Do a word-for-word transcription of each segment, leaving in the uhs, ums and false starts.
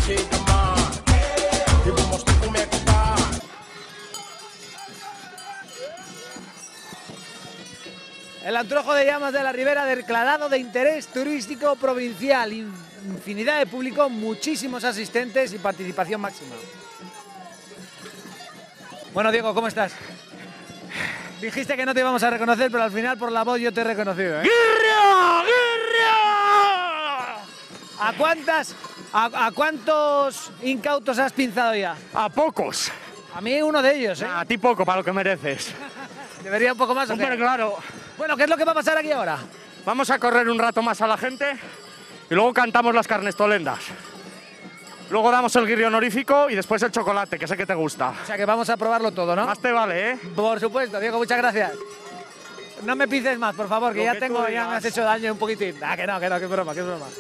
El Antrojo de Llamas de la Ribera declarado de interés turístico provincial. Infinidad de público, muchísimos asistentes y participación máxima. Bueno, Diego, ¿cómo estás? Dijiste que no te íbamos a reconocer, pero al final por la voz yo te he reconocido, ¿eh? ¡Guirria! ¡Guirria! ¿A cuántas, a, a cuántos incautos has pinzado ya? A pocos. A mí uno de ellos, ¿eh? A ti poco, para lo que mereces. ¿Debería un poco más o qué? Hombre, claro. Bueno, ¿qué es lo que va a pasar aquí ahora? Vamos a correr un rato más a la gente y luego cantamos las carnestolendas. Luego damos el guirri honorífico y después el chocolate, que sé que te gusta. O sea que vamos a probarlo todo, ¿no? Más te vale, ¿eh? Por supuesto, Diego, muchas gracias. No me pises más, por favor, que Lo ya que tengo, tú ya me has hecho daño un poquitín. Ah, que no, que no, que es broma, que es broma.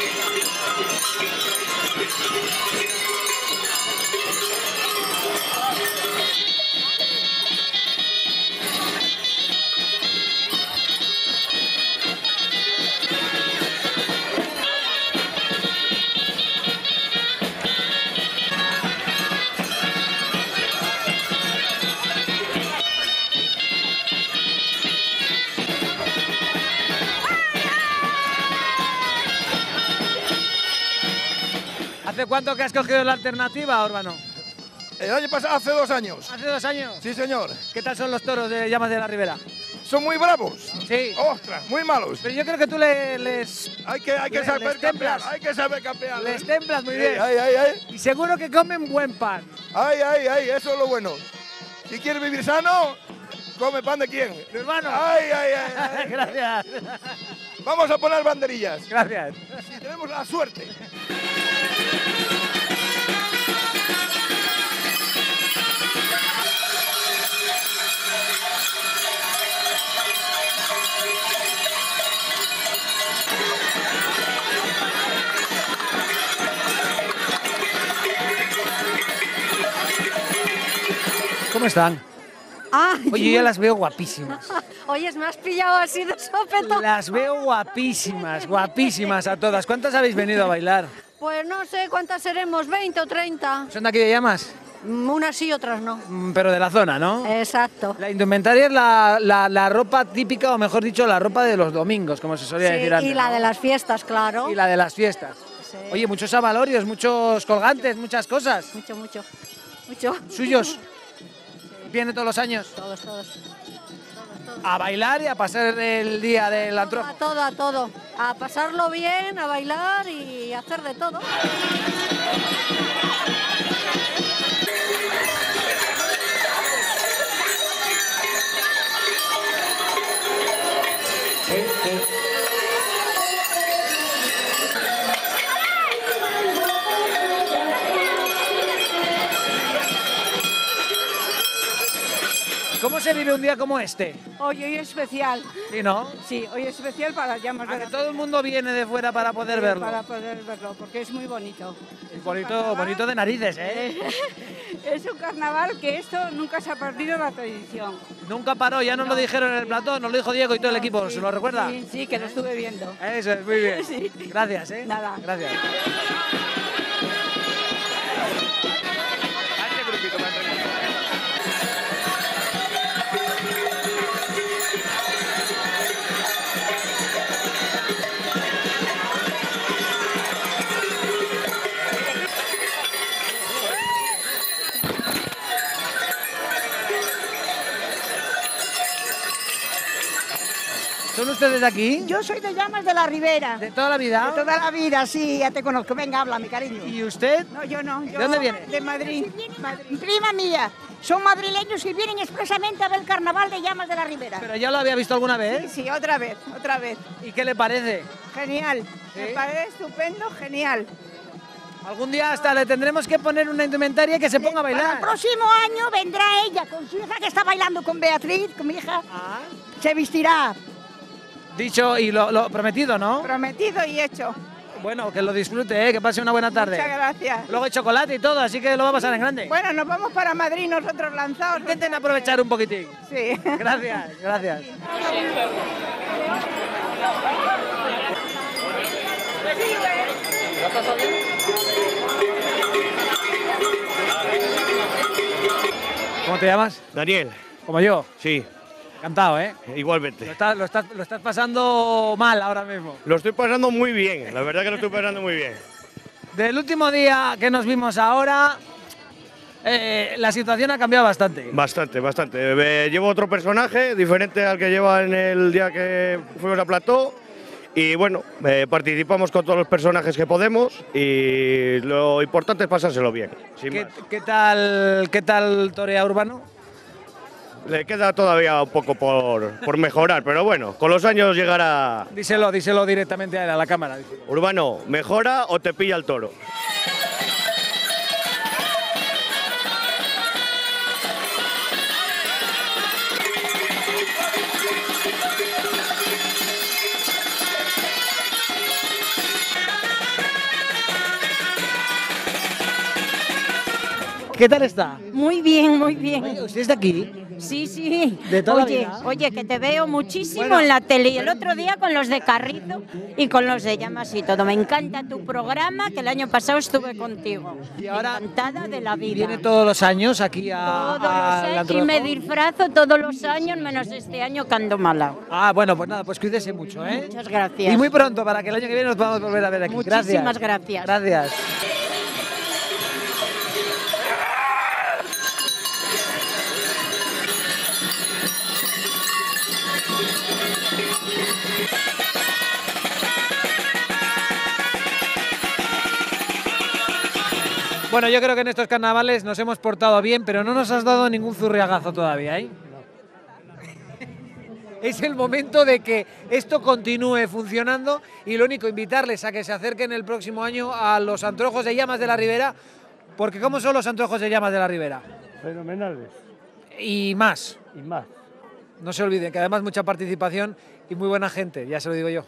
¿Hace cuánto que has cogido la alternativa, Urbano? El año pasado, hace dos años. ¿Hace dos años? Sí, señor. ¿Qué tal son los toros de Llamas de la Ribera? Son muy bravos. Sí. Ostras, muy malos. Pero yo creo que tú le, les... Hay que, hay que le- saber les campear, templas. hay que saber campear. Les templas muy Sí, bien. Ay, ay, ay. Y seguro que comen buen pan. Ay, ay, ay, eso es lo bueno. Si quieres vivir sano, come pan de quién. Mi hermano. Ay, ay, ay, ay. Gracias. Vamos a poner banderillas. Gracias. Si tenemos la suerte. ¿Cómo están? Ah, Oye, yo ya las veo guapísimas. Oye, me has pillado así de sopetón. Las veo guapísimas, guapísimas a todas. ¿Cuántas habéis venido a bailar? Pues no sé cuántas seremos, veinte o treinta. ¿Son de aquí de Llamas? Mm, Unas sí, otras no. Mm, Pero de la zona, ¿no? Exacto. La indumentaria es la, la, la ropa típica, o mejor dicho, la ropa de los domingos, como se solía Sí, decir antes. y la ¿no? de las fiestas, claro. Y la de las fiestas. Sí. Oye, muchos abalorios, muchos colgantes, muchas cosas. Mucho, mucho. Mucho. ¿Suyos? ¿Viene todos los años? Todos, todos. A bailar y a pasar el día del A antrojo. todo, a todo. A pasarlo bien, a bailar y hacer de todo. ¿Cómo se vive un día como este? Hoy, hoy es especial. ¿Sí, no? Sí, hoy es especial para las llamas A de que la todo el mundo viene de fuera para poder verlo. Para poder verlo, porque es muy bonito. Es bonito, bonito de narices, ¿eh? Es un carnaval que esto nunca se ha perdido la tradición. Nunca paró, ya nos lo dijeron en el plató, nos lo dijo Diego y todo el equipo, Sí, ¿se lo recuerda? Sí, sí, que lo estuve viendo. Eso es, muy bien. Sí. Gracias, ¿eh? Nada. Gracias. ¿Son ustedes de aquí? Yo soy de Llamas de la Ribera. ¿De toda la vida? De toda la vida, sí, ya te conozco. Venga, habla, mi cariño. ¿Y usted? No, yo no. Yo ¿De dónde viene? De Madrid. Madrid. Prima mía, son madrileños y vienen expresamente a ver el carnaval de Llamas de la Ribera. ¿Pero ya lo había visto alguna Sí, vez? sí, otra vez, otra vez. ¿Y qué le parece? Genial. ¿Sí? Me parece estupendo, genial. Algún día hasta le tendremos que poner una indumentaria que se ponga a Para bailar. el próximo año vendrá ella con su hija que está bailando con Beatriz, con mi hija. Ah, Se vestirá. dicho y lo, lo prometido, ¿no? Prometido y hecho. Bueno, que lo disfrute, ¿eh? Que pase una buena tarde. Muchas gracias. Luego hay chocolate y todo, así que lo va a pasar en grande. Bueno, nos vamos para Madrid nosotros lanzados. Intenten aprovechar un poquitín. Sí. Gracias, gracias. ¿La pasa bien? ¿Cómo te llamas? Daniel. Como yo. Sí. Encantado, ¿eh? Igualmente. Lo estás, lo, estás, lo estás pasando mal ahora mismo. Lo estoy pasando muy bien, la verdad que lo estoy pasando muy bien. Del último día que nos vimos ahora, eh, la situación ha cambiado bastante. Bastante, bastante. Eh, llevo otro personaje diferente al que lleva en el día que fuimos a Plató. Y bueno, eh, participamos con todos los personajes que podemos y lo importante es pasárselo bien. Sin ¿Qué, más. ¿Qué tal, qué tal torea Urbano? Le queda todavía un poco por, por mejorar, pero bueno, con los años llegará. Díselo, díselo directamente a, él, a la cámara. Díselo. Urbano, ¿mejora o te pilla el toro? ¿Qué tal está? Muy bien, muy bien. Oye, ¿usted es de aquí? Sí, sí. ¿De toda la oye, vida? oye, que te veo muchísimo Bueno. en la tele y el otro día con los de Carrizo y con los de Llamas y todo. Me encanta tu programa, que el año pasado estuve contigo. Y ahora encantada de la vida. viene todos los años aquí a, Todos los al años, y Antrojo. me disfrazo todos los años, menos este año que ando mala. Ah, bueno, pues nada, pues cuídese mucho, ¿eh? Muchas gracias. Y muy pronto, para que el año que viene nos podamos volver a ver aquí. Muchísimas gracias. Gracias. Bueno, yo creo que en estos carnavales nos hemos portado bien, pero no nos has dado ningún zurriagazo todavía, ¿eh? Es el momento de que esto continúe funcionando y lo único, invitarles a que se acerquen el próximo año a los Antrojos de Llamas de la Ribera, porque ¿cómo son los Antrojos de Llamas de la Ribera? Fenomenales. Y más. Y más. No se olviden que además mucha participación y muy buena gente, ya se lo digo yo.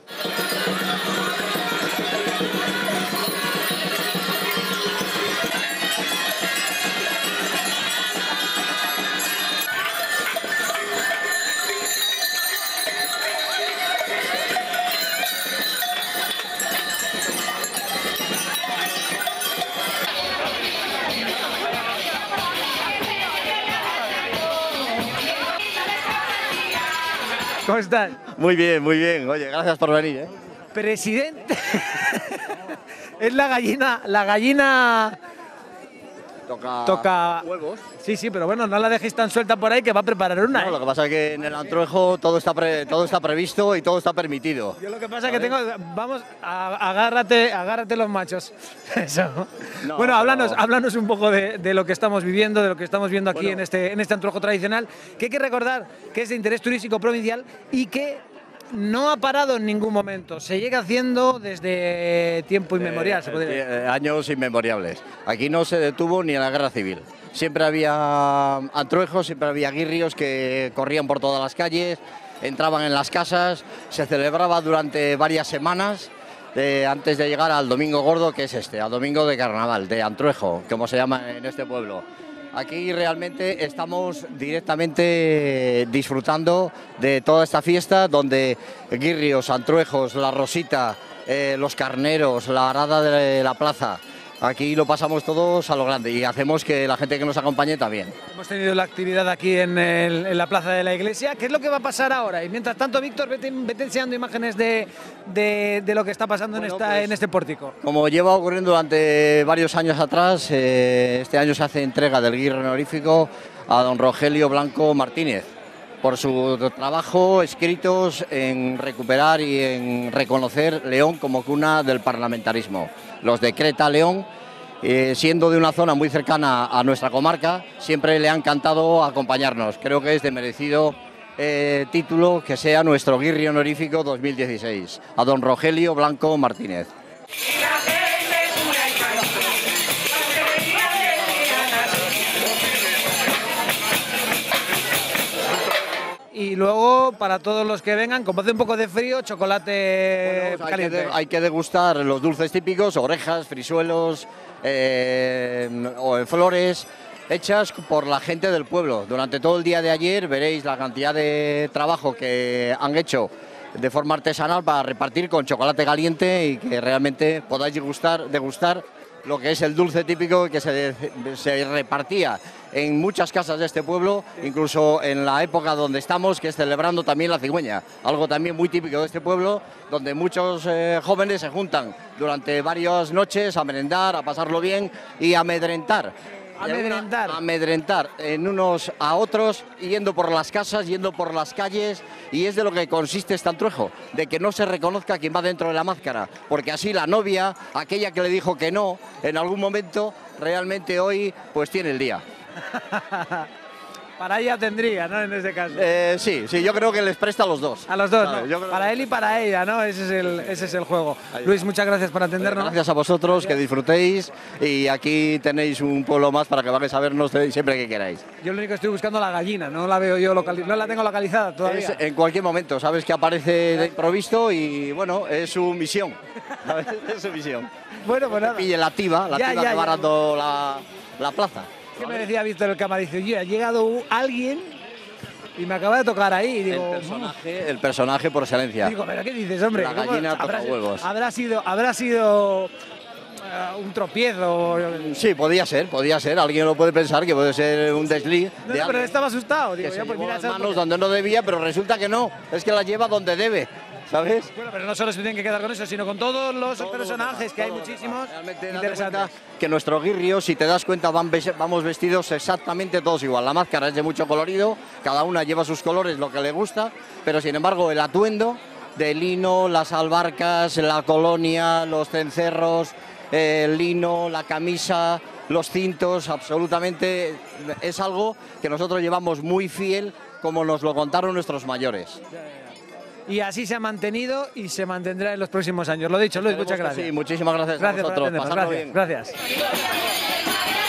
¿Cómo estás? Muy bien, muy bien. Oye, gracias por venir, ¿eh? Presidente. Es la gallina, la gallina Toca, toca huevos. Sí, sí, pero bueno, no la dejéis tan suelta por ahí que va a preparar una. No, ¿eh? lo que pasa es que en el Antrojo todo está pre- todo está previsto y todo está permitido. Yo lo que pasa es que tengo, vamos, a- agárrate, agárrate los machos. Eso. No, bueno, pero- háblanos, háblanos un poco de, de lo que estamos viviendo, de lo que estamos viendo aquí Bueno. en este, en este Antrojo tradicional, que hay que recordar que es de interés turístico provincial y que no ha parado en ningún momento. Se llega haciendo desde tiempo inmemorial, se podría decir. Eh, años inmemoriales. Aquí no se detuvo ni en la guerra civil. Siempre había antruejos, siempre había guirrios que corrían por todas las calles, entraban en las casas, se celebraba durante varias semanas eh, antes de llegar al Domingo Gordo, que es este, al Domingo de Carnaval, de Antruejo, como se llama en este pueblo. Aquí realmente estamos directamente disfrutando de toda esta fiesta, donde guirrios, antruejos, la rosita, eh, los carneros, la arada de la plaza, aquí lo pasamos todos a lo grande y hacemos que la gente que nos acompañe también. Hemos tenido la actividad aquí en, el- en la plaza de la iglesia. ¿Qué es lo que va a pasar ahora? Y mientras tanto, Víctor, vete, vete enseñando imágenes de, de- de lo que está pasando en, Bueno, esta, pues- en este pórtico. Como lleva ocurriendo durante varios años atrás, eh, este año se hace entrega del guirro honorífico a don Rogelio Blanco Martínez por su trabajo, escritos en recuperar y en reconocer León como cuna del parlamentarismo. Los decreta León, eh, siendo de una zona muy cercana a nuestra comarca, siempre le ha encantado acompañarnos. Creo que es de merecido eh, título que sea nuestro guirri honorífico dos mil dieciséis, a don Rogelio Blanco Martínez. Y luego, para todos los que vengan, como hace un poco de frío, chocolate Bueno, hay, que caliente. de- hay que degustar los dulces típicos, orejas, frisuelos, eh, o flores, hechas por la gente del pueblo. Durante todo el día de ayer veréis la cantidad de trabajo que han hecho de forma artesanal para repartir con chocolate caliente y que realmente podáis degustar, degustar lo que es el dulce típico que se, se repartía en muchas casas de este pueblo, incluso en la época donde estamos, que es celebrando también la cigüeña, algo también muy típico de este pueblo, donde muchos eh, jóvenes se juntan durante varias noches a merendar, a pasarlo bien y a amedrentar. Amedrentar. Amedrentar en unos a otros, yendo por las casas, yendo por las calles, y es de lo que consiste este Antruejo, de que no se reconozca quien va dentro de la máscara, porque así la novia, aquella que le dijo que no, en algún momento, realmente hoy, pues tiene el día. Para ella tendría, ¿no? En ese caso. Eh, sí, sí, yo creo que les presta a los dos. A los dos, ¿sabes? ¿no? Para él y para ella, ¿no? Ese es el, ese es el juego. Ahí. Luis, muchas gracias por atendernos. Gracias a vosotros, que disfrutéis, y aquí tenéis un pueblo más para que vayáis a vernos siempre que queráis. Yo lo único que estoy buscando la gallina, no la veo yo localizada, no la tengo localizada todavía. Es en cualquier momento, sabes que aparece de improviso y bueno, es su misión. ¿Sabes? Es su misión. Bueno, pues nada. Pille la tiba, la Ya, tiba ya, que va ya. dando la, la plaza. ¿Qué me decía Víctor el cámara? Dice, oye, ha llegado un- alguien y me acaba de tocar ahí. Y digo, El personaje, el personaje por excelencia. digo, ¿pero qué dices, hombre? La ¿Cómo? gallina ¿Habrá, toca huevos. habrá sido, habrá sido eh, un tropiezo. Sí, podía ser, podía ser. Alguien lo puede pensar que puede ser un desliz. No, de no, pero alguien estaba asustado. que Digo, se ya, pues llevó mira, las ¿sabes por manos qué? donde no debía, pero resulta que no. Es que las lleva donde debe, ¿sabes? Bueno, pero no solo se tienen que quedar con eso, sino con todos los Todo lo personajes, demás, que hay todo lo muchísimos demás. Realmente date interesantes. cuenta que nuestro guirrio, si te das cuenta, van ves- vamos vestidos exactamente todos igual. La máscara es de mucho colorido, cada una lleva sus colores, lo que le gusta, pero sin embargo el atuendo de lino, las albarcas, la colonia, los cencerros, eh, el lino, la camisa, los cintos, absolutamente es algo que nosotros llevamos muy fiel, como nos lo contaron nuestros mayores. Y así se ha mantenido y se mantendrá en los próximos años. Lo dicho, Luis, muchas Esperemos que gracias. sí, muchísimas gracias, Gracias a por vosotros. atendernos. Pasadlo Gracias, bien. gracias.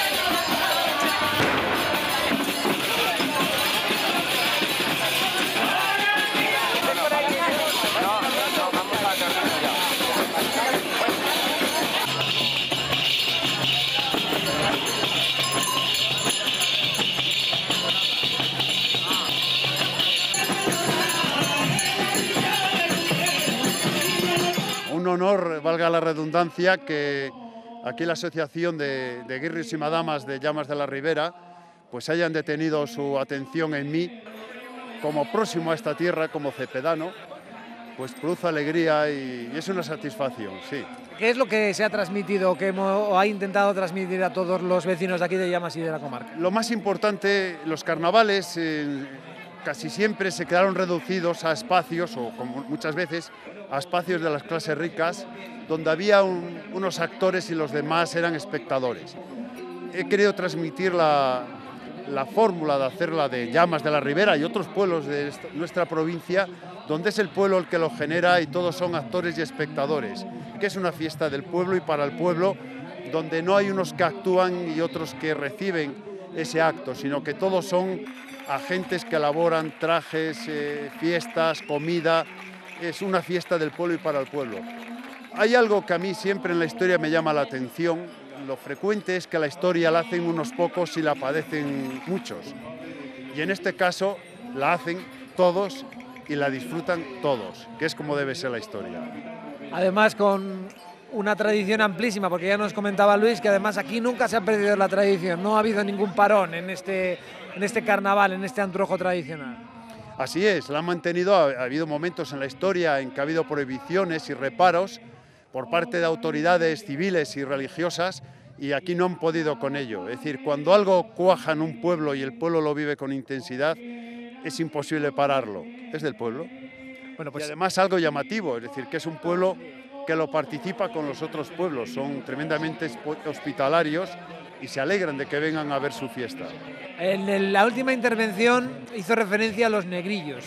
Un honor, valga la redundancia, que aquí la Asociación de, de Guirrios y Madamas de Llamas de la Ribera pues hayan detenido su atención en mí como próximo a esta tierra, como cepedano, pues produce alegría y, y es una satisfacción, sí. ¿Qué es lo que se ha transmitido, que hemos, o ha intentado transmitir a todos los vecinos de aquí de Llamas y de la comarca? Lo más importante, los carnavales eh, casi siempre se quedaron reducidos a espacios, o como muchas veces, a espacios de las clases ricas, donde había un- unos actores y los demás eran espectadores. He querido transmitir la, la fórmula de hacerla de Llamas de la Ribera y otros pueblos de esta- nuestra provincia, donde es el pueblo el que lo genera y todos son actores y espectadores, que es una fiesta del pueblo y para el pueblo, donde no hay unos que actúan y otros que reciben ese acto, sino que todos son agentes que elaboran trajes, eh, fiestas, comida. Es una fiesta del pueblo y para el pueblo. Hay algo que a mí siempre en la historia me llama la atención. Lo frecuente es que la historia la hacen unos pocos y la padecen muchos. Y en este caso la hacen todos y la disfrutan todos, que es como debe ser la historia. Además, con una tradición amplísima, porque ya nos comentaba Luis que además aquí nunca se ha perdido la tradición, no ha habido ningún parón en este, en este carnaval, en este antruejo tradicional. Así es, la han mantenido, ha, ha habido momentos en la historia en que ha habido prohibiciones y reparos por parte de autoridades civiles y religiosas y aquí no han podido con ello. Es decir, cuando algo cuaja en un pueblo y el pueblo lo vive con intensidad, es imposible pararlo. Es del pueblo. Bueno, pues y además algo llamativo, es decir, que es un pueblo que lo participa con los otros pueblos, son tremendamente hospitalarios y se alegran de que vengan a ver su fiesta. en el- la última intervención hizo referencia a los negrillos,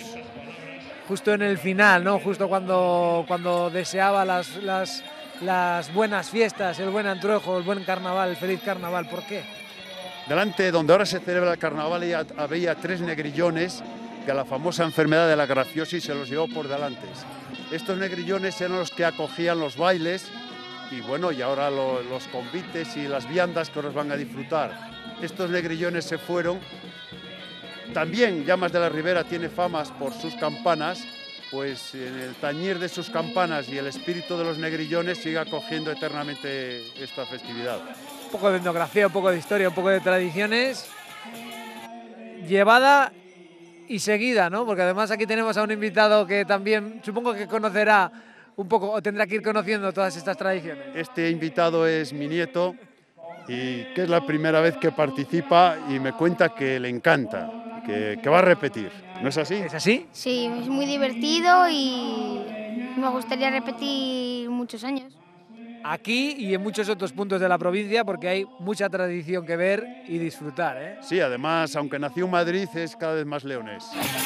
justo en el final, ¿no? Justo cuando, cuando deseaba las, las, las buenas fiestas, el buen antruejo, el buen carnaval, el feliz carnaval. ¿Por qué? Delante, donde ahora se celebra el carnaval, ya había tres negrillones que la famosa enfermedad de la grafiosis se los llevó por delante. Estos negrillones eran los que acogían los bailes y bueno, y ahora lo- los convites y las viandas que ahora van a disfrutar. Estos negrillones se fueron. También Llamas de la Ribera tiene famas por sus campanas pues en el tañir de sus campanas y el espíritu de los negrillones siga acogiendo eternamente esta festividad. Un poco de etnografía, un poco de historia, un poco de tradiciones, llevada y seguida, ¿no? Porque además aquí tenemos a un invitado que también supongo que conocerá un poco, o tendrá que ir conociendo todas estas tradiciones. Este invitado es mi nieto y que es la primera vez que participa y me cuenta que le encanta, que, que va a repetir. ¿No es así? ¿Es así? Sí, es muy divertido y me gustaría repetir muchos años. Aquí y en muchos otros puntos de la provincia, porque hay mucha tradición que ver y disfrutar, ¿eh? Sí, además, aunque nació en Madrid, es cada vez más leonés.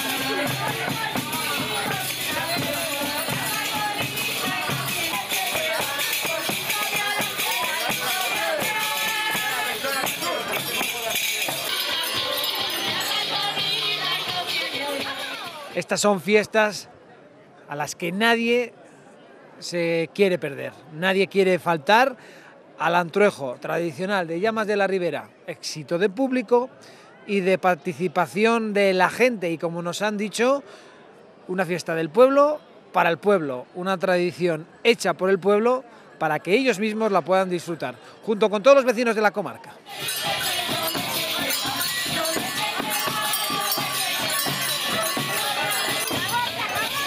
Estas son fiestas a las que nadie se quiere perder, nadie quiere faltar al Antruejo tradicional de Llamas de la Ribera, éxito de público y de participación de la gente y, como nos han dicho, una fiesta del pueblo para el pueblo, una tradición hecha por el pueblo para que ellos mismos la puedan disfrutar, junto con todos los vecinos de la comarca.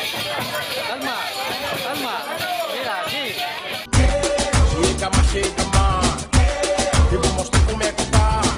Calma, calma, mira aquí.